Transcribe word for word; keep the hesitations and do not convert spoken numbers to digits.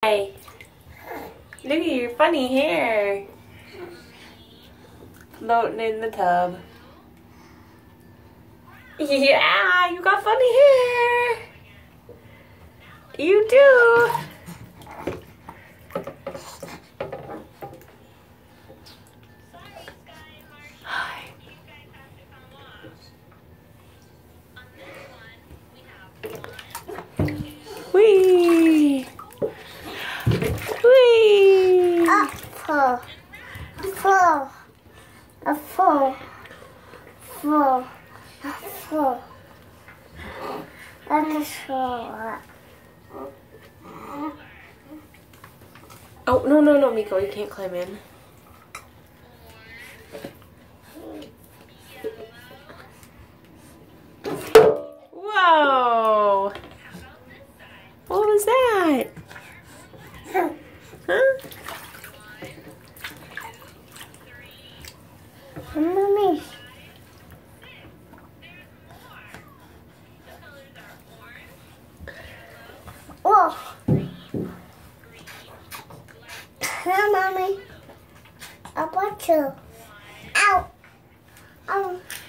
Hey, look at your funny hair floating in the tub. Yeah, you got funny hair. You do. Wee. Wee. Apple. Four. A four. Four. A four. And a four. Oh, no, no, no, Miko, you can't climb in. Whoa! What was that? Huh? Mommy. Oh. Hi, Mommy. I want you. Ow. Ow.